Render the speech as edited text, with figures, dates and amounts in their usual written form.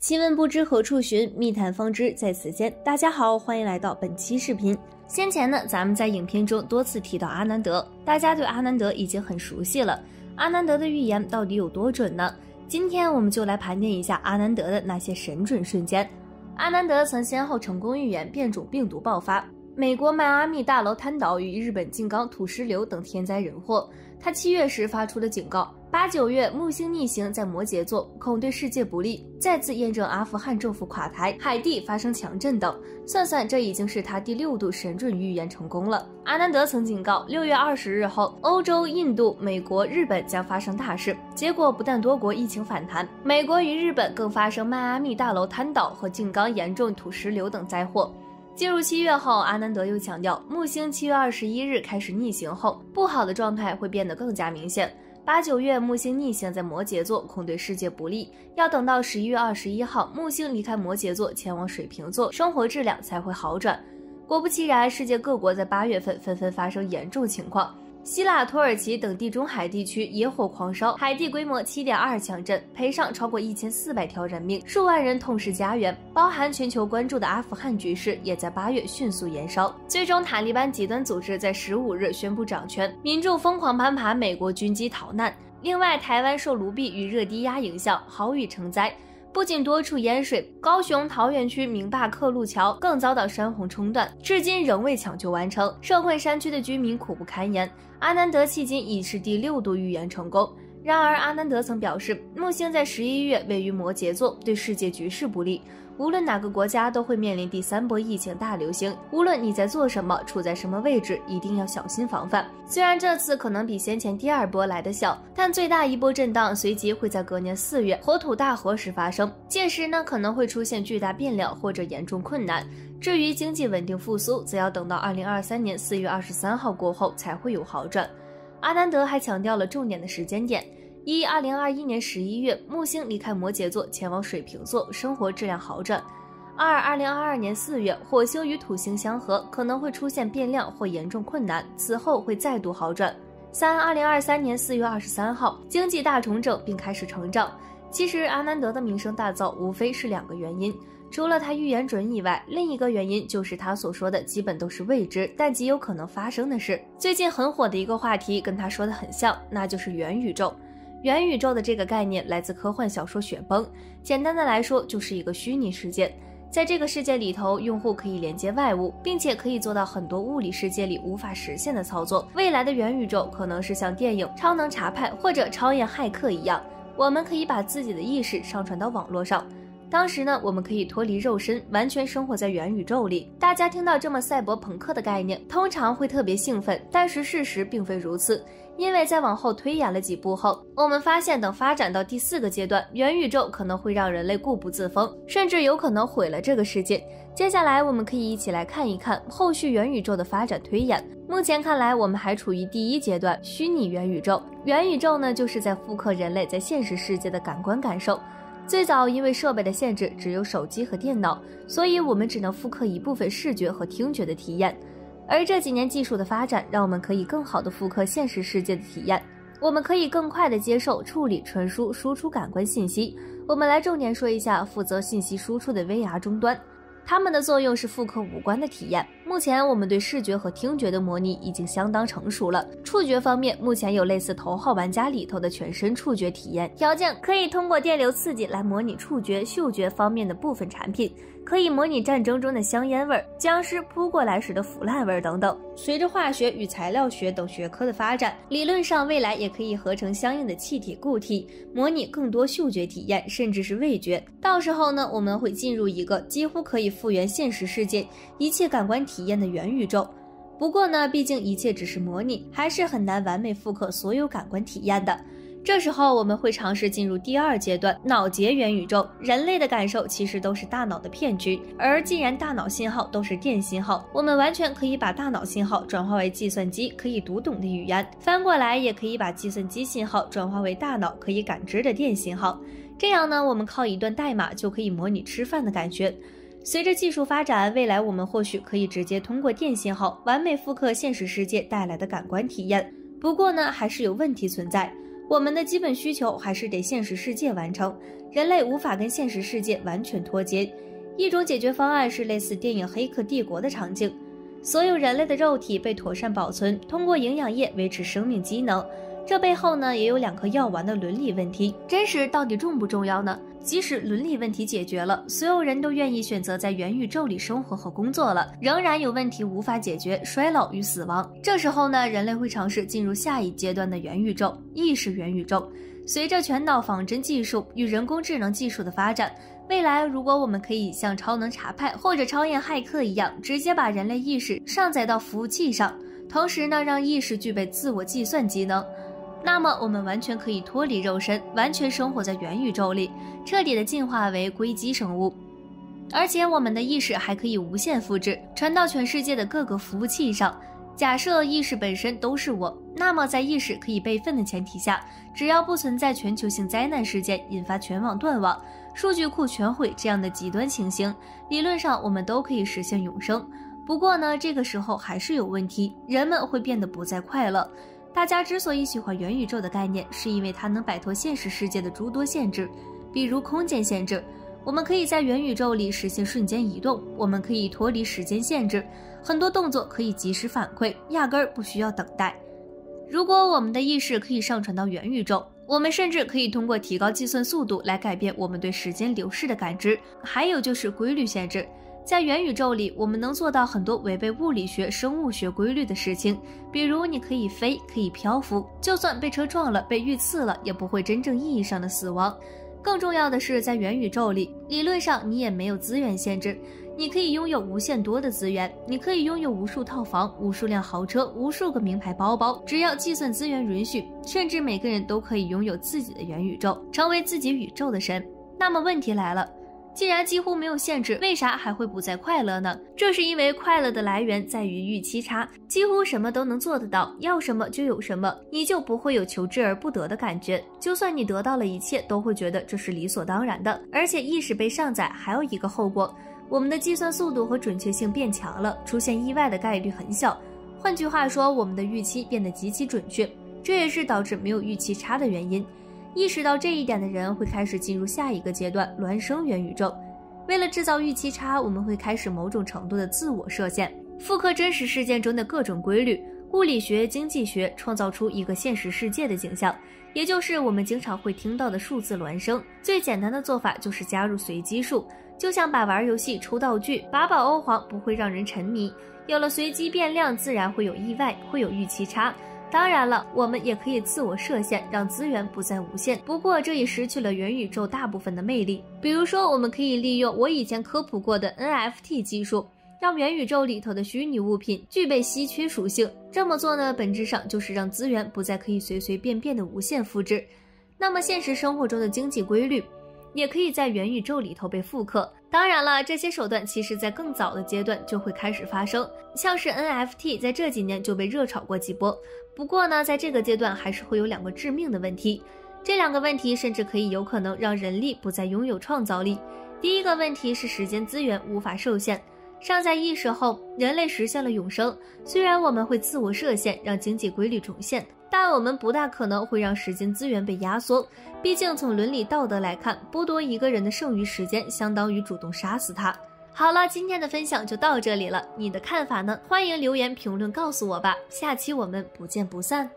奇闻不知何处寻，密谈方知在此间。大家好，欢迎来到本期视频。先前呢，咱们在影片中多次提到阿南德，大家对阿南德已经很熟悉了。阿南德的预言到底有多准呢？今天我们就来盘点一下阿南德的那些神准瞬间。阿南德曾先后成功预言变种病毒爆发、美国迈阿密大楼瘫倒与日本静冈土石流等天灾人祸。他7月时发出了警告，8、9月木星逆行在摩羯座，恐对世界不利，再次验证阿富汗政府垮台、海地发生强震等。算算，这已经是他第6度神准预言成功了。阿南德曾警告，6月20日后，欧洲、印度、美国、日本将发生大事。结果不但多国疫情反弹，美国与日本更发生迈阿密大楼瘫倒和静冈严重土石流等灾祸。进入7月后，阿南德又强调，木星7月21日开始逆行后，不好的状态会变得更加明显。8、9月木星逆行在摩羯座，恐对世界不利，要等到11月21号木星离开摩羯座前往水瓶座，生活质量才会好转。果不其然，世界各国在8月份纷纷发生严重情况。希腊、土耳其等地中海地区野火狂烧，海地规模7.2强震，赔偿超过1400条人命，数万人痛失家园。包含全球关注的阿富汗局势也在8月迅速延烧，最终塔利班极端组织在15日宣布掌权，民众疯狂攀爬美国军机逃难。另外，台湾受卢碧与热低压影响，豪雨成灾。不仅多处淹水，高雄桃园区明坝客路桥更遭到山洪冲断，至今仍未抢救完成，受困山区的居民苦不堪言。阿南德迄今已是第6度预言成功。然而，阿南德曾表示，木星在11月位于摩羯座，对世界局势不利。无论哪个国家都会面临第3波疫情大流行，无论你在做什么，处在什么位置，一定要小心防范。虽然这次可能比先前第2波来得小，但最大一波震荡随即会在隔年4月火土大河时发生，届时呢可能会出现巨大变量或者严重困难。至于经济稳定复苏，则要等到2023年4月23号过后才会有好转。阿南德还强调了重点的时间点。2021年11月，木星离开摩羯座前往水瓶座，生活质量好转。2022年4月，火星与土星相合，可能会出现变量或严重困难，此后会再度好转。2023年4月23号，经济大重整并开始成长。其实阿南德的名声大噪，无非是2个原因。除了他预言准以外，另一个原因就是他所说的基本都是未知但极有可能发生的事。最近很火的一个话题跟他说的很像，那就是元宇宙。元宇宙的这个概念来自科幻小说《雪崩》，简单的来说就是一个虚拟世界。在这个世界里头，用户可以连接外物，并且可以做到很多物理世界里无法实现的操作。未来的元宇宙可能是像电影《超能查派》或者《超验骇客》一样，我们可以把自己的意识上传到网络上。当时呢，我们可以脱离肉身，完全生活在元宇宙里。大家听到这么赛博朋克的概念，通常会特别兴奋，但是事实并非如此。因为在往后推演了几步后，我们发现等发展到第4个阶段，元宇宙可能会让人类固步自封，甚至有可能毁了这个世界。接下来我们可以一起来看一看后续元宇宙的发展推演。目前看来，我们还处于第1阶段，虚拟元宇宙。元宇宙呢，就是在复刻人类在现实世界的感官感受。最早因为设备的限制，只有手机和电脑，所以我们只能复刻一部分视觉和听觉的体验。而这几年技术的发展，让我们可以更好地复刻现实世界的体验，我们可以更快地接受、处理、传输、输出感官信息。我们来重点说一下负责信息输出的 VR 终端，它们的作用是复刻五官的体验。目前我们对视觉和听觉的模拟已经相当成熟了。触觉方面，目前有类似《头号玩家》里头的全身触觉体验条件，可以通过电流刺激来模拟触觉、嗅觉方面的部分产品，可以模拟战争中的香烟味、僵尸扑过来时的腐烂味等等。随着化学与材料学等学科的发展，理论上未来也可以合成相应的气体、固体，模拟更多嗅觉体验，甚至是味觉。到时候呢，我们会进入一个几乎可以复原现实世界一切感官体验的元宇宙。不过呢，毕竟一切只是模拟，还是很难完美复刻所有感官体验的。这时候我们会尝试进入第2阶段，脑结元宇宙。人类的感受其实都是大脑的骗局，而既然大脑信号都是电信号，我们完全可以把大脑信号转化为计算机可以读懂的语言，翻过来也可以把计算机信号转化为大脑可以感知的电信号。这样呢，我们靠一段代码就可以模拟吃饭的感觉。随着技术发展，未来我们或许可以直接通过电信号完美复刻现实世界带来的感官体验。不过呢，还是有问题存在。 我们的基本需求还是得现实世界完成，人类无法跟现实世界完全脱节。一种解决方案是类似电影《黑客帝国》的场景，所有人类的肉体被妥善保存，通过营养液维持生命机能。这背后呢，也有2颗药丸的伦理问题，真实到底重不重要呢？即使伦理问题解决了，所有人都愿意选择在元宇宙里生活和工作了，仍然有问题无法解决，衰老与死亡。这时候呢，人类会尝试进入下一阶段的元宇宙，意识元宇宙。随着全脑仿真技术与人工智能技术的发展，未来如果我们可以像超能查派或者超验骇客一样，直接把人类意识上载到服务器上，同时呢，让意识具备自我计算机能，那么我们完全可以脱离肉身，完全生活在元宇宙里，彻底的进化为硅基生物。而且我们的意识还可以无限复制，传到全世界的各个服务器上。假设意识本身都是我，那么在意识可以备份的前提下，只要不存在全球性灾难事件引发全网断网、数据库全毁这样的极端情形，理论上我们都可以实现永生。不过呢，这个时候还是有问题，人们会变得不再快乐。大家之所以喜欢元宇宙的概念，是因为它能摆脱现实世界的诸多限制，比如空间限制，我们可以在元宇宙里实现瞬间移动，我们可以脱离时间限制，很多动作可以及时反馈，压根儿不需要等待。如果我们的意识可以上传到元宇宙，我们甚至可以通过提高计算速度来改变我们对时间流逝的感知。还有就是规律限制，在元宇宙里，我们能做到很多违背物理学、生物学规律的事情，比如你可以飞，可以漂浮，就算被车撞了、被遇刺了，也不会真正意义上的死亡。更重要的是，在元宇宙里，理论上你也没有资源限制，你可以拥有无限多的资源，你可以拥有无数套房、无数辆豪车、无数个名牌包包，只要计算资源允许，甚至每个人都可以拥有自己的元宇宙，成为自己宇宙的神。那么问题来了，既然几乎没有限制，为啥还会不再快乐呢？这是因为快乐的来源在于预期差，几乎什么都能做得到，要什么就有什么，你就不会有求之而不得的感觉。就算你得到了一切，都会觉得这是理所当然的。而且意识被上载还有一个后果，我们的计算速度和准确性变强了，出现意外的概率很小。换句话说，我们的预期变得极其准确，这也是导致没有预期差的原因。意识到这一点的人会开始进入下一个阶段，孪生元宇宙。为了制造预期差，我们会开始某种程度的自我设限，复刻真实事件中的各种规律，物理学、经济学，创造出一个现实世界的景象，也就是我们经常会听到的数字孪生。最简单的做法就是加入随机数，就像把玩游戏抽道具，把宝欧皇不会让人沉迷，有了随机变量，自然会有意外，会有预期差。当然了，我们也可以自我设限，让资源不再无限。不过这也失去了元宇宙大部分的魅力。比如说，我们可以利用我以前科普过的 NFT 技术，让元宇宙里头的虚拟物品具备稀缺属性。这么做呢，本质上就是让资源不再可以随随便便的无限复制。那么现实生活中的经济规律也可以在元宇宙里头被复刻。当然了，这些手段其实在更早的阶段就会开始发生，像是 NFT 在这几年就被热炒过几波。不过呢，在这个阶段还是会有2个致命的问题，这2个问题甚至可以有可能让人力不再拥有创造力。第一个问题是时间资源无法受限，上载意识后，人类实现了永生，虽然我们会自我设限，让经济规律重现，但我们不大可能会让时间资源被压缩，毕竟从伦理道德来看，剥夺一个人的剩余时间相当于主动杀死他。好了，今天的分享就到这里了，你的看法呢？欢迎留言评论告诉我吧，下期我们不见不散。